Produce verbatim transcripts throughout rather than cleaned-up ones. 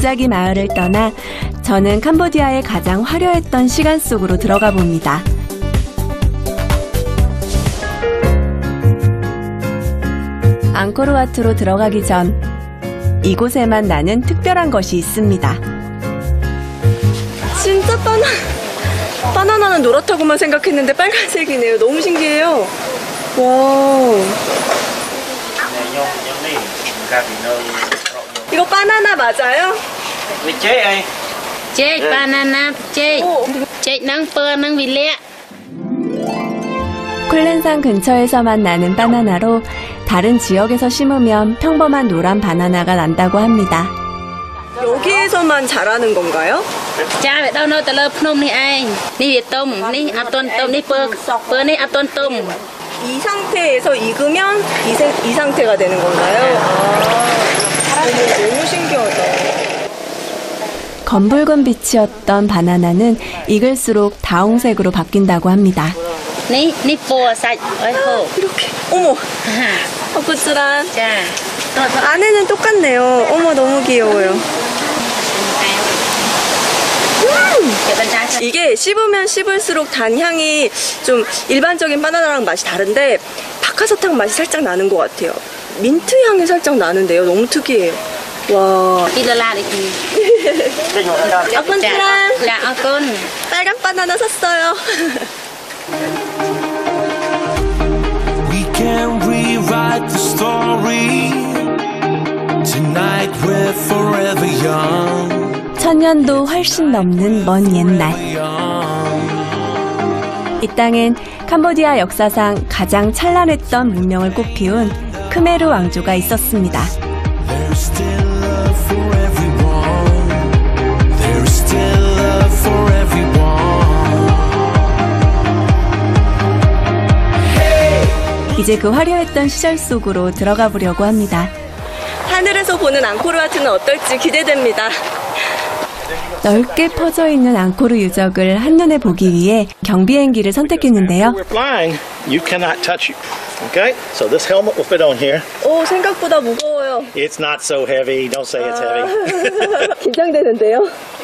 도자기 마을을 떠나 저는 캄보디아의 가장 화려했던 시간 속으로 들어가 봅니다. 앙코르와트로 들어가기 전 이곳에만 나는 특별한 것이 있습니다. 진짜 바나, 바나나는 노랗다고만 생각했는데 빨간색이네요. 너무 신기해요. 와. 이거 바나나 맞아요? 제 바나나 제 제낭 뻔낭 빌레. 쿨렌산 근처에서만 나는 바나나로 다른 지역에서 심으면 평범한 노란 바나나가 난다고 합니다. 여기에서만 자라는 건가요? 자, đâu nó từ lớp phnom này ai. Ni tôm, ni apton tôm, ni pơ, pơ ni apton tôm. 이 상태에서 익으면 이, 세, 이 상태가 되는 건가요? 아, 너무 신기하다. 검붉은 빛이었던 바나나는 익을수록 다홍색으로 바뀐다고 합니다. 니, 니 뽀, 사, 어이호. 이렇게. 어머. 허브스란. 자, 안에는 똑같네요. 어머, 너무 귀여워요. 음! 이게 씹으면 씹을수록 단향이 좀 일반적인 바나나랑 맛이 다른데 박하사탕 맛이 살짝 나는 것 같아요. 민트 향이 살짝 나는데요. 너무 특이해요. 와. 아콘스랑. 빨간 바나나 샀어요. We can rewrite the story. Tonight we're forever young. 천년도 훨씬 넘는 먼 옛날. 이 땅엔 캄보디아 역사상 가장 찬란했던 문명을 꽃피운 크메르 왕조가 있었습니다. 이제 그 화려했던 시절 속으로 들어가 보려고 합니다. 하늘에서 보는 앙코르와트는 어떨지 기대됩니다. 넓게 퍼져 있는 앙코르 유적을 한눈에 보기 위해 경비행기를 선택했는데요. 오, 생각보다 무거워요. It's not so heavy. Don't say it's heavy. 긴장되는데요.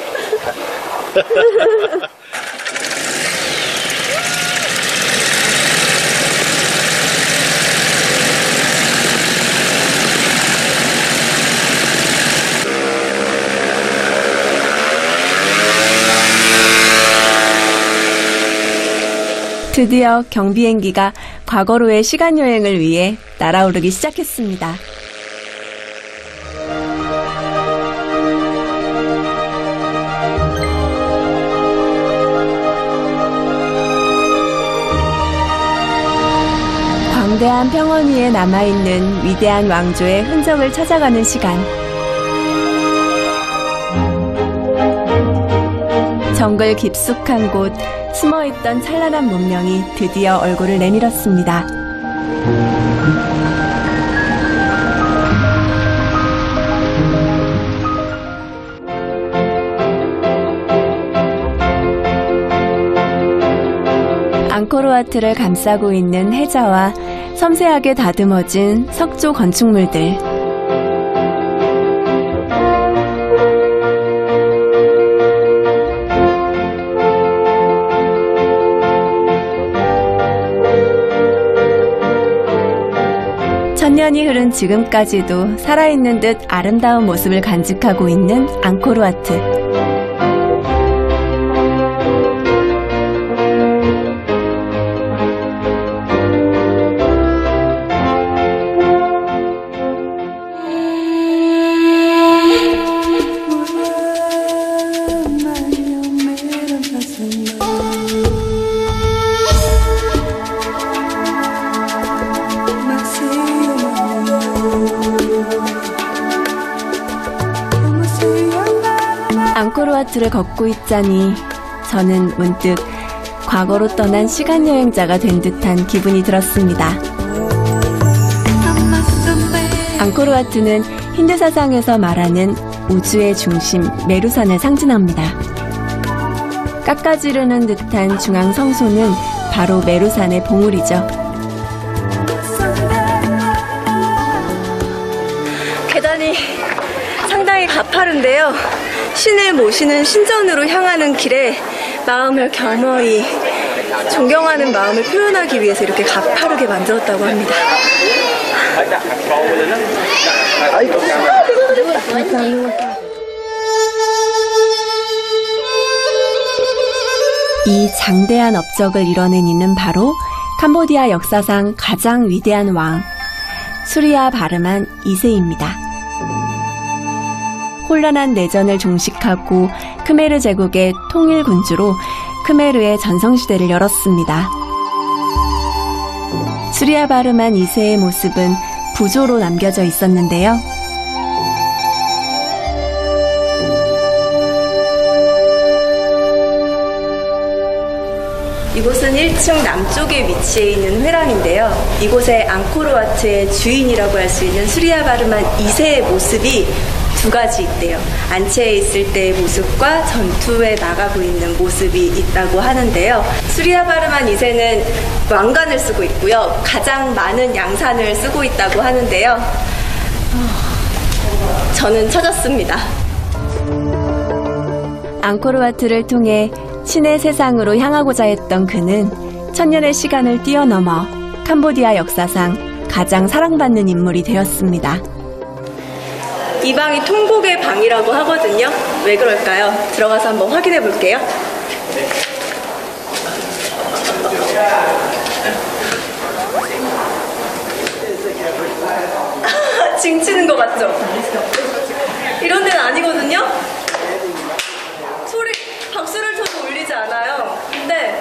드디어 경비행기가 과거로의 시간여행을 위해 날아오르기 시작했습니다. 광대한 평원 위에 남아있는 위대한 왕조의 흔적을 찾아가는 시간. 정글 깊숙한 곳, 숨어있던 찬란한 문명이 드디어 얼굴을 내밀었습니다. 앙코르와트를 감싸고 있는 해저와 섬세하게 다듬어진 석조 건축물들. 천년이 흐른 지금까지도 살아있는 듯 아름다운 모습을 간직하고 있는 앙코르와트. 앙코르와트를 걷고 있자니 저는 문득 과거로 떠난 시간여행자가 된 듯한 기분이 들었습니다. 앙코르와트는 힌두 사상에서 말하는 우주의 중심 메루산을 상징합니다. 깎아지르는 듯한 중앙 성소는 바로 메루산의 봉우리죠. 계단이 상당히 가파른데요. 신을 모시는 신전으로 향하는 길에 마음을 겸허히 존경하는 마음을 표현하기 위해서 이렇게 가파르게 만들었다고 합니다. 이 장대한 업적을 이뤄낸 이는 바로 캄보디아 역사상 가장 위대한 왕 수리아 바르만 이 세입니다. 혼란한 내전을 종식하고 크메르 제국의 통일 군주로 크메르의 전성시대를 열었습니다. 수리아 바르만 이 세의 모습은 부조로 남겨져 있었는데요. 이곳은 일 층 남쪽에 위치해 있는 회랑인데요. 이곳에 앙코르와트의 주인이라고 할 수 있는 수리아 바르만 이 세의 모습이 두 가지 있대요. 안치에 있을 때의 모습과 전투에 나가고 있는 모습이 있다고 하는데요. 수리아 바르만 이 세는 왕관을 쓰고 있고요. 가장 많은 양산을 쓰고 있다고 하는데요. 어, 저는 찾았습니다. 앙코르와트를 통해 신의 세상으로 향하고자 했던 그는 천년의 시간을 뛰어넘어 캄보디아 역사상 가장 사랑받는 인물이 되었습니다. 이 방이 통곡의 방이라고 하거든요. 왜 그럴까요? 들어가서 한번 확인해 볼게요. 징 치는 거 맞죠? 이런 데는 아니거든요? 소리, 박수를 쳐도 울리지 않아요. 근데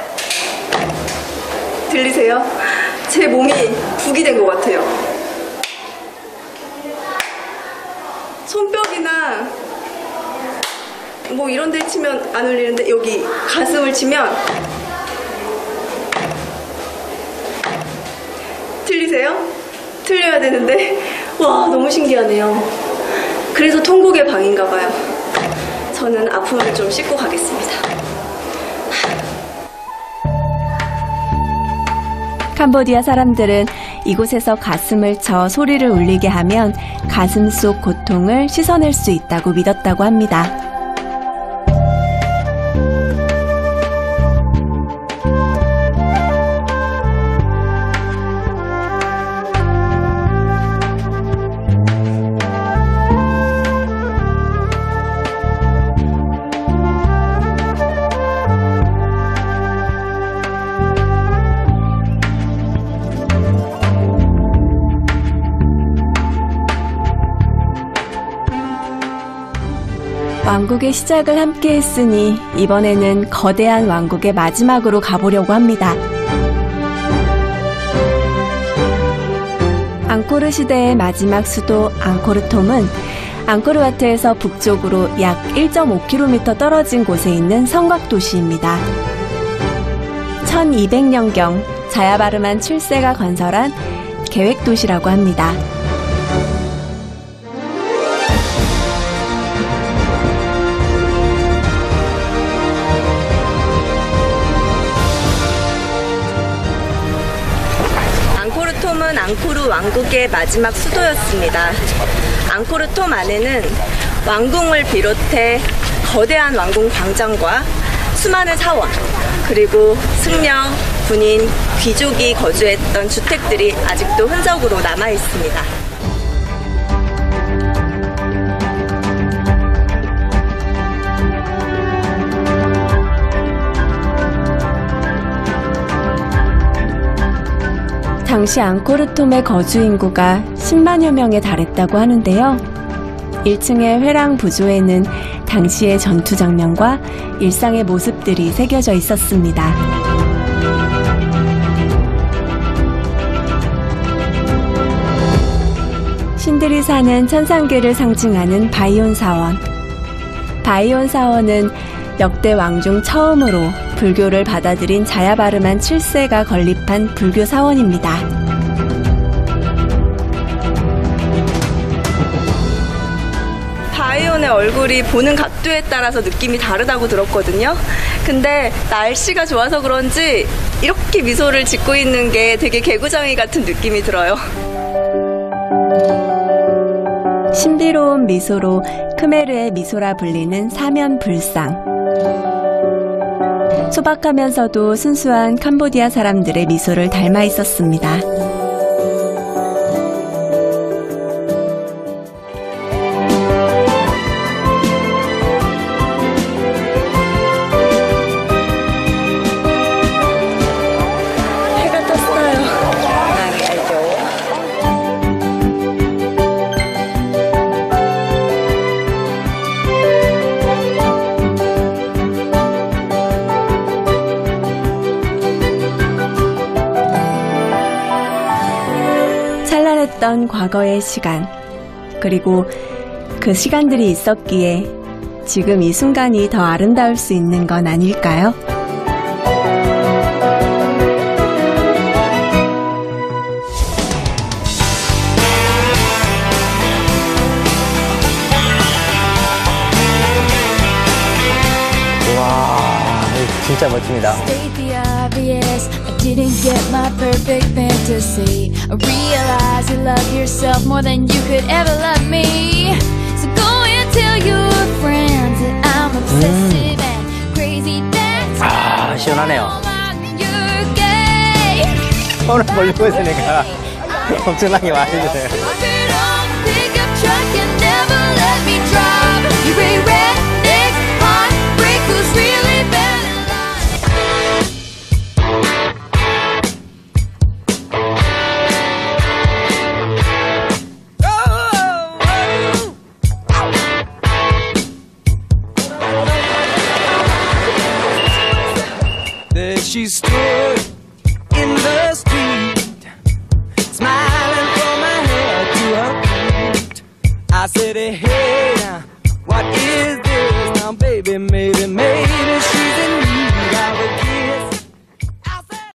들리세요? 제 몸이 북이 된 것 같아요. 손뼉이나 뭐 이런 데 치면 안 울리는데 여기 가슴을 치면 틀리세요? 틀려야 되는데 와 너무 신기하네요. 그래서 통곡의 방인가 봐요. 저는 아픔을 좀 씻고 가겠습니다. 캄보디아 사람들은 이곳에서 가슴을 쳐 소리를 울리게 하면 가슴 속 고통을 씻어낼 수 있다고 믿었다고 합니다. 왕국의 시작을 함께 했으니 이번에는 거대한 왕국의 마지막으로 가보려고 합니다. 앙코르 시대의 마지막 수도 앙코르톰은 앙코르와트에서 북쪽으로 약 일 점 오 킬로미터 떨어진 곳에 있는 성곽도시입니다. 천이백 년경 자야바르만 칠 세가 건설한 계획도시라고 합니다. 앙코르톰은 앙코르 왕국의 마지막 수도였습니다. 앙코르톰 안에는 왕궁을 비롯해 거대한 왕궁 광장과 수많은 사원, 그리고 승려, 군인, 귀족이 거주했던 주택들이 아직도 흔적으로 남아 있습니다. 당시 앙코르톰의 거주 인구가 십만여 명에 달했다고 하는데요. 일 층의 회랑 부조에는 당시의 전투 장면과 일상의 모습들이 새겨져 있었습니다. 신들이 사는 천상계를 상징하는 바이온 사원. 바이온 사원은 역대 왕 중 처음으로 불교를 받아들인 자야바르만 칠 세가 건립한 불교 사원입니다. 바이온의 얼굴이 보는 각도에 따라서 느낌이 다르다고 들었거든요. 근데 날씨가 좋아서 그런지 이렇게 미소를 짓고 있는 게 되게 개구장이 같은 느낌이 들어요. 신비로운 미소로 크메르의 미소라 불리는 사면 불상. 소박하면서도 순수한 캄보디아 사람들의 미소를 닮아 있었습니다. 해가 떴어요. 찬란했던 과거의 시간, 그리고 그 시간들이 있었기에 지금 이 순간이 더 아름다울 수 있는 건 아닐까요? 와, 진짜 멋집니다. State the obvious, I didn't get my perfect fantasy. I realize you love yourself more than you could ever love me. So go and tell your friends that I'm obsessive and crazy. That's 아, 시원하네요. you're gay. 오늘 몰리고 있으니까 엄청나게 많이 주세요. Drive it on, pickup truck and never let me drive. You're a redneck, heartbreak who's really bad in life. There she stood in the street, smiling from her head to her feet. I said, hey, now, what is this? Now, baby, maybe, maybe she's